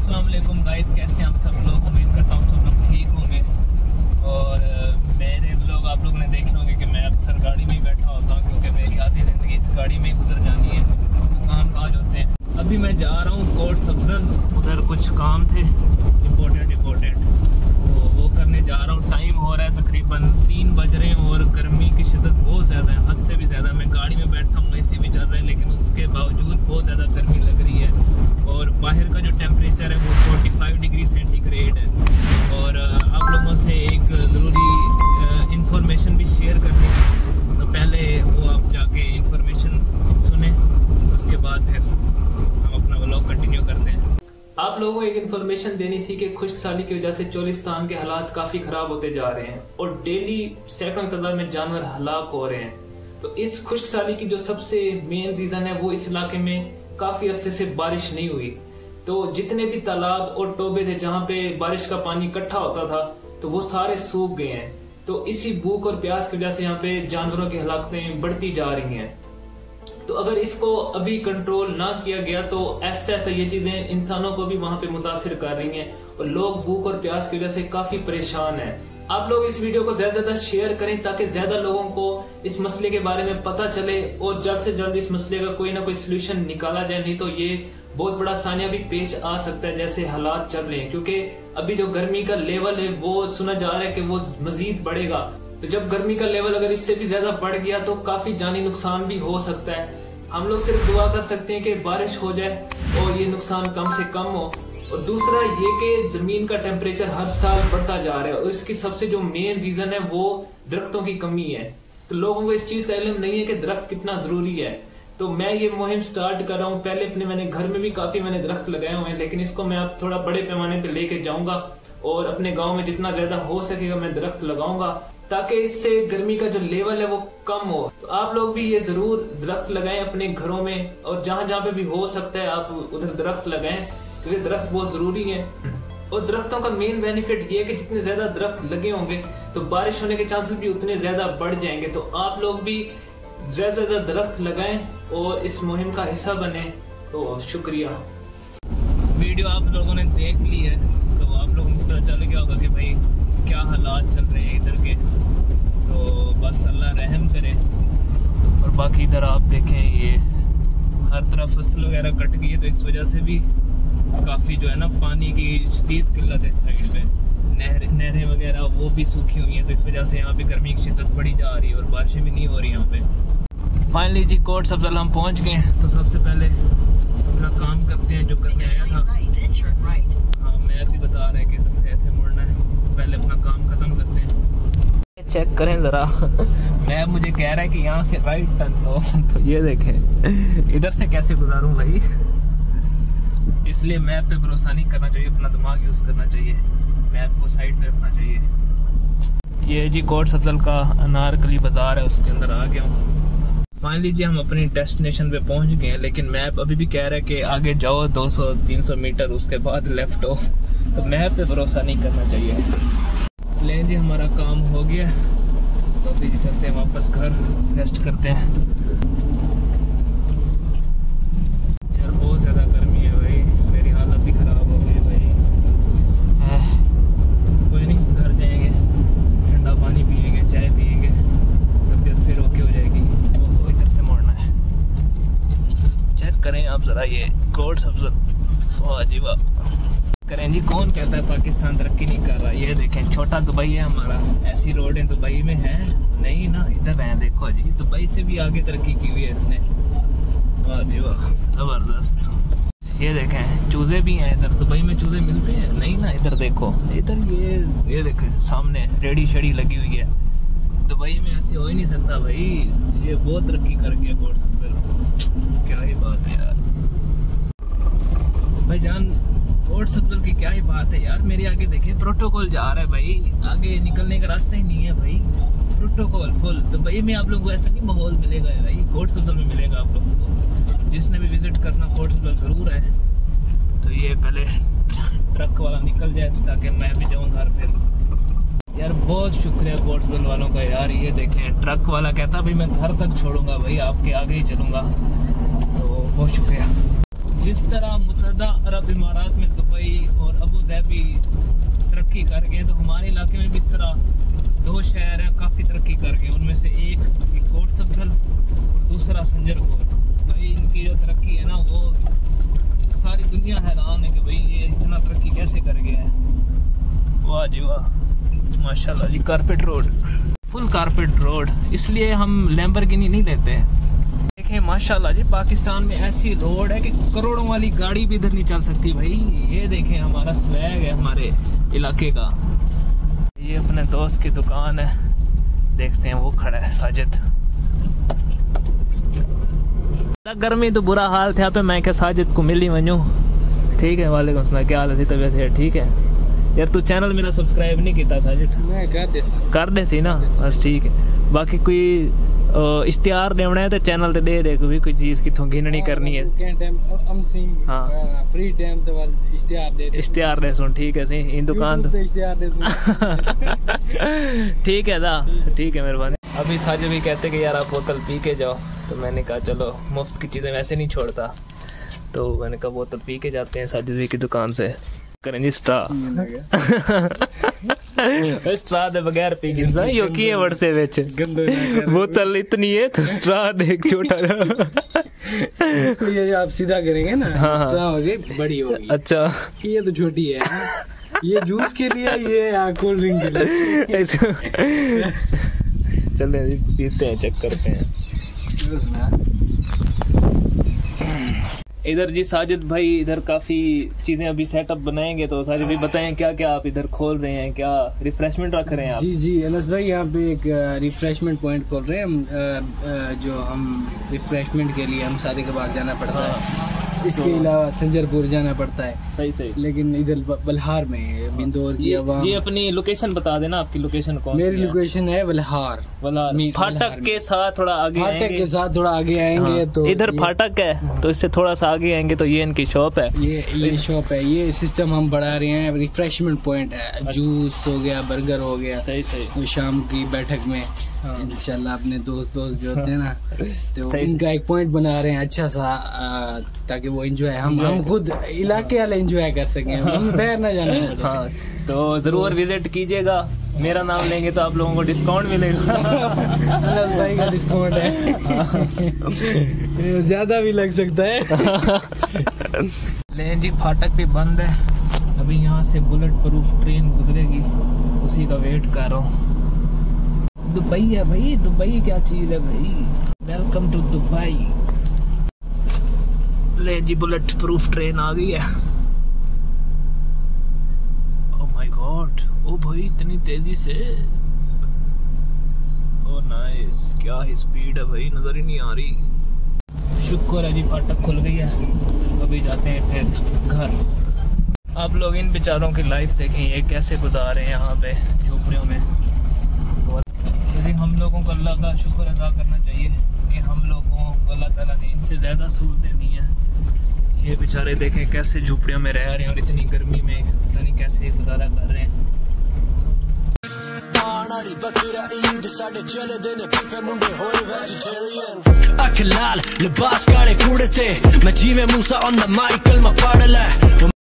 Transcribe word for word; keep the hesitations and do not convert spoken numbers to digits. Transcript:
अस्सलाम वालेकुम गाइस, कैसे हैं आप सब लोग। उम्मीद करता हूँ सब लोग ठीक होंगे। और मेरे व्लॉग आप लोगों ने देखे होंगे कि मैं अक्सर गाड़ी में ही बैठा होता हूँ, क्योंकि मेरी आधी ज़िंदगी इस गाड़ी में ही गुजर जानी है। दुकान काज होते हैं। अभी मैं जा रहा हूँ कोर्ट सब्जल, उधर कुछ काम थे इम्पोर्टेंट इम्पोर्टेंट तो वो करने जा रहा हूँ। टाइम हो रहा है तकरीबन तीन बज रहे हैं और गर्मी की शिद्दत बहुत ज़्यादा है, हद से भी ज़्यादा। मैं गाड़ी में बैठा हूँ, एसी भी चल रहा है, लेकिन उसके बावजूद बहुत ज़्यादा गर्मी लग रही है। और बाहर का जो टेम्परेचर है वो पैंतालीस डिग्री सेंटीग्रेड है। और आप लोगों से एक ज़रूरी इंफॉर्मेशन भी शेयर करनी है, तो पहले वो आप जाके इंफॉर्मेशन सुने, उसके बाद फिर हम अपना व्लॉग कंटिन्यू करते हैं। आप लोगों को एक इन्फॉर्मेशन देनी थी कि खुश्क साली की वजह से चोलिस्तान के हालात काफ़ी ख़राब होते जा रहे हैं और डेली सैकड़ों तादाद में जानवर हलाक हो रहे हैं। तो इस खुश्क साली की जो सबसे मेन रीज़न है वो इस इलाके में काफ़ी अरसे से बारिश नहीं हुई। तो जितने भी तालाब और टोबे थे जहाँ पे बारिश का पानी इकट्ठा होता था, तो वो सारे सूख गए हैं। तो इसी भूख और प्यास की वजह से यहाँ पे जानवरों की हलाकतें बढ़ती जा रही हैं। तो अगर इसको अभी कंट्रोल ना किया गया तो ऐसे ऐसे ये चीजें इंसानों को भी वहां पे मुतासिर कर रही हैं और लोग भूख और प्यास की वजह से काफी परेशान हैं। आप लोग इस वीडियो को ज्यादा से ज्यादा शेयर करें ताकि ज्यादा लोगों को इस मसले के बारे में पता चले और जल्द से जल्द इस मसले का कोई ना कोई सोल्यूशन निकाला जाए, नहीं तो ये बहुत बड़ा सानिया भी पेश आ सकता है जैसे हालात चल रहे हैं। क्योंकि अभी जो गर्मी का लेवल है वो सुना जा रहा है कि वो मजीद बढ़ेगा। तो जब गर्मी का लेवल अगर इससे भी ज्यादा बढ़ गया तो काफी जानी नुकसान भी हो सकता है। हम लोग सिर्फ दुआ कर सकते हैं कि बारिश हो जाए और ये नुकसान कम से कम हो। और दूसरा ये कि जमीन का टेम्परेचर हर साल बढ़ता जा रहा है और इसकी सबसे जो मेन रीजन है वो दरख्तों की कमी है। तो लोगों को इस चीज का इल्म नहीं है कि दरख्त कितना जरूरी है। तो मैं ये मुहिम स्टार्ट कर रहा हूँ। पहले अपने मैंने घर में भी काफी मैंने दरख्त लगाए हुए हैं, लेकिन इसको मैं अब थोड़ा बड़े पैमाने पे लेके जाऊंगा और अपने गाँव में जितना ज्यादा हो सकेगा मैं दरख्त लगाऊंगा ताकि इससे गर्मी का जो लेवल है वो कम हो। तो आप लोग भी ये जरूर दरख्त लगाएं अपने घरों में, और जहाँ जहाँ पे भी हो सकता है आप उधर दरख्त लगाएं, क्योंकि दरख्त बहुत जरूरी है। और दरख्तों का मेन बेनिफिट ये है कि जितने ज्यादा दरख्त लगे होंगे तो बारिश होने के चांसेस भी उतने ज्यादा बढ़ जाएंगे। तो आप लोग भी ज्यादा से ज्यादा दरख्त लगाएं और इस मुहिम का हिस्सा बने। तो शुक्रिया। वीडियो आप लोगों ने देख ली है तो आप लोगों को पता चल गया होगा कि भाई क्या हालात चल रहे हैं इधर के। तो बस अल्लाह रहम करे। और बाकी इधर आप देखें ये हर तरफ फसल वगैरह कट गई है, तो इस वजह से भी काफ़ी जो है ना पानी की शदीद किल्लत है इस साइड पे। नहर नहरें वगैरह वो भी सूखी हुई हैं, तो इस वजह से यहाँ पे गर्मी की शिद्दत बढ़ी जा रही है और बारिशें भी नहीं हो रही यहाँ पे। फाइनली जी कोर्ट सब्जल हम पहुँच गए हैं। तो सबसे पहले अपना काम करते हैं जो करने आया था। हाँ, मैप भी बता रहा है कि इधर से ऐसे मुड़ना है। पहले अपना काम खत्म करते हैं। चेक करें जरा मैप मुझे कह रहा है कि यहाँ से राइट टर्न लो। तो ये देखें इधर से कैसे गुजारूं भाई। इसलिए मैप पे भरोसा नहीं करना चाहिए, अपना दिमाग यूज करना चाहिए, मैप को साइड पे रखना चाहिए। ये जी कोर्ट सब्जल का अनारकली बाजार है, उसके अंदर आ गया हूँ। फाइनली जी हम अपनी डेस्टिनेशन पे पहुंच गए हैं, लेकिन मैप अभी भी कह रहा है कि आगे जाओ दो सौ तीन सौ मीटर, उसके बाद लेफ्ट हो। तो मैप पे भरोसा नहीं करना चाहिए। ले जी हमारा काम हो गया, तो अभी चलते हैं वापस घर, रेस्ट करते हैं। यार बहुत ज़्यादा गर्मी है भाई, मेरी हालत ही ख़राब हो गई भाई। कोई नहीं, घर जाएंगे, ठंडा पानी पिएंगे, चाय पिएंगे, तबीयत फिर ओके हो जाएगी। वो इधर से मोड़ना है। चेक करें आप ज़रा ये कोर्ट सब्जल, वाह जी वाह। करें जी, कौन कहता है पाकिस्तान तरक्की नहीं कर रहा। ये देखें छोटा दुबई है हमारा। ऐसी रोडें दुबई में हैं नहीं ना, इधर हैं देखो जी, दुबई से भी आगे तरक्की की हुई है इसने। वाह जी वाह, ज़बरदस्त। ये देखें चूज़े भी हैं इधर। दुबई में चूज़े मिलते हैं नहीं ना, इधर देखो, इधर ये ये देखें सामने रेडी शेडी लगी हुई है। दुबई में ऐसे हो ही नहीं सकता भाई, ये बहुत तरक्की कर गया कोर्ट सब्जल। क्या ही बात है यार भाई जान, कोर्ट सब्जल की क्या ही बात है यार। मेरे आगे देखें प्रोटोकॉल जा रहा है भाई, आगे निकलने का रास्ता ही नहीं है भाई। Protocol full. दुबई में आप लोगों को ऐसा नहीं माहौल मिलेगा भाई, कोर्ट सब्जल में मिलेगा आप लोगों को। जिसने भी विजिट करना कोर्ट सब्जल जरूर है। तो ये पहले ट्रक वाला निकल जाए ताकि मैं भी जाऊँ घर फिर। यार बहुत शुक्रिया कोर्ट सब्जल वालों का यार। ये देखें ट्रक वाला कहता भाई मैं घर तक छोड़ूंगा भाई, आपके आगे ही चलूँगा। तो बहुत शुक्रिया जिस तरह मुत्तहदा अरब इमारात में दुबई और अबू धाबी तरक्की कर गए, तो हमारे इलाके में भी इस तरह दो शहर हैं काफ़ी तरक्की कर गए। उनमें से एक कोट सब्जल और दूसरा संजरपुर। भाई इनकी जो तरक्की है ना, वो सारी दुनिया हैरान है कि भाई ये इतना तरक्की कैसे कर गया है। वाह जी वाह, माशाल्लाह जी। Carpet road, full carpet road, इसलिए हम लैम्बोर्गिनी नहीं लेते। देखें माशाल्लाह जी, पाकिस्तान में ऐसी रोड है कि करोड़ों वाली गाड़ी भी इधर नहीं चल सकती भाई। ये देखें हमारा स्वैग है हमारे इलाके का। ये अपने दोस्त की दुकान है, देखते हैं वो खड़ा है साजिद। गर्मी तो बुरा हाल था पे, मैं क्या साजिद को मिली वनूं। ठीक है, वालेकुम सलाम, क्या हाल है? तबीयत है ठीक है यार। तू चैनल मेरा सब्सक्राइब नहीं किया साजिद? मैं कर दे कर दे सी ना, बस ठीक है। बाकी कोई इश्तिहार देना है तो चैनल ते दे दे, कोई कोई चीज किथों गिननी करनी है। हाँ फ्री टाइम तो इश्तिहार दे इश्तिहार दे सुन, ठीक है सी इन दुकान तो इश्तिहार दे सुन। ठीक है दा, ठीक है, मेहरबानी। अभी साजिद भी कहते कि यार आप बोतल पी के जाओ, तो मैंने कहा चलो, मुफ्त की चीज़ें वैसे नहीं छोड़ता, तो मैंने कहा बोतल पी के जाते हैं साजिद भी की दुकान से। करें जी स्ट्रा स्ट्रा दे बगैर पी गिनसा यो की है वर्षे विच बोतल इतनी है तो स्ट्रा देख छोटा इसको ये आप सीधा करेंगे ना, हाँ, स्ट्रा होगी बड़ी होगी। अच्छा, ये तो छोटी है, ये जूस के लिए, ये कोल्ड ड्रिंक के लिए। चलते जी पीते हैं, चेक करते हैं। इधर जी साजिद भाई इधर काफ़ी चीज़ें अभी सेटअप बनाएंगे, तो साजिद भी बताएं क्या क्या आप इधर खोल रहे हैं, क्या रिफ्रेशमेंट रख रहे हैं आप? जी जी अनस भाई, यहाँ पे एक रिफ्रेशमेंट पॉइंट खोल रहे हैं हम, जो हम रिफ्रेशमेंट के लिए हम शादी के बाद जाना पड़ता हाँ। है, इसके अलावा संजरपुर जाना पड़ता है। सही सही। लेकिन इधर बल्हार में बिंदौर की आवाम। ये अपनी लोकेशन बता देना, आपकी लोकेशन कौन? मेरी लोकेशन है बल्हार, फाटक के साथ थोड़ा आगे, फाटक के साथ थोड़ा आगे आएंगे हाँ। तो इधर फाटक है, तो इससे थोड़ा सा आगे आएंगे तो ये इनकी शॉप है। ये ये शॉप है, ये सिस्टम हम बढ़ा रहे हैं, रिफ्रेशमेंट पॉइंट है। जूस हो गया, बर्गर हो गया, सही सही, शाम की बैठक में हाँ। इंशाल्लाह अपने दोस्त दोस्त जो होते हैं ना, तो इनका एक पॉइंट बना रहे हैं अच्छा सा, ताकि वो एंजॉय हम हम खुद इलाके वाले एंजॉय कर सकें, हम बाहर ना जाना हाँ। तो जरूर विजिट कीजिएगा, मेरा नाम लेंगे तो आप लोगों को डिस्काउंट मिलेगा। अनस भाई का डिस्काउंट है, ज्यादा भी लग सकता है। ले जी फाटक भी बंद है, अभी यहाँ से बुलेट प्रूफ ट्रेन गुजरेगी, उसी का वेट कर रहा हूँ। दुबई है भाई, दुबई क्या चीज है भाई, वेलकम टू दुबई। ले जी बुलेट प्रूफ ट्रेन आ गई है। ओह माय गॉड, ओ भाई इतनी तेजी से, ओ नाइस, क्या ही स्पीड है भाई, नजर ही नहीं आ रही। शुक्र है जी फाटक खुल गई है, अभी जाते हैं फिर घर। आप लोग इन बेचारों की लाइफ देखें, ये कैसे गुजार रहे हैं यहाँ पे झोपड़ियों में। तो हम लोगों को अल्लाह का शुक्र अदा करना चाहिए कि हम लोगों को अल्लाह ताला ने इनसे ज़्यादा सहूलतें दी हैं। ये बेचारे देखें कैसे झोपड़ियों में रह रहे हैं और इतनी गर्मी में पता नहीं कैसे गुजारा कर रहे हैं। अख लाल लिबास काले कूड़े थे, मैं जीवे मूसा ऑन द माइकल मैं पढ़ ले।